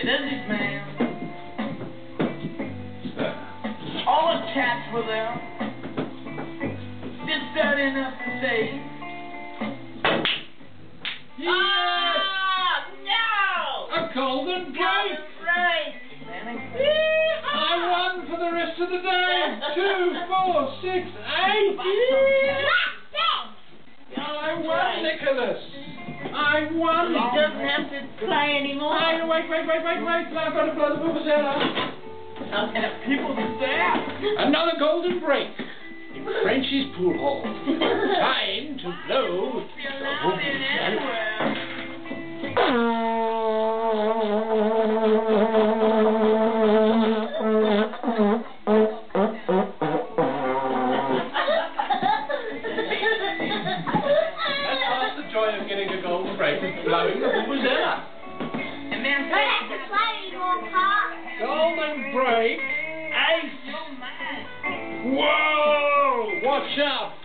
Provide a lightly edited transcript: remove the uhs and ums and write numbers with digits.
lizards, man. All the cats were there. Just got enough to say. Yes! No! A golden break! I won for the rest of the day! 2, 4, 6, 8! I won, Nicholas! I won! He doesn't have to play anymore. Wait! I've got to blow the vuvuzela! People stare! Another golden break in Frenchy's pool hall. Time to blow the vuvuzela. That's the joy of getting a golden break is blowing the vuvuzela. And then Don't have to play anymore, Pop. Golden break. Ace. Whoa! Watch out!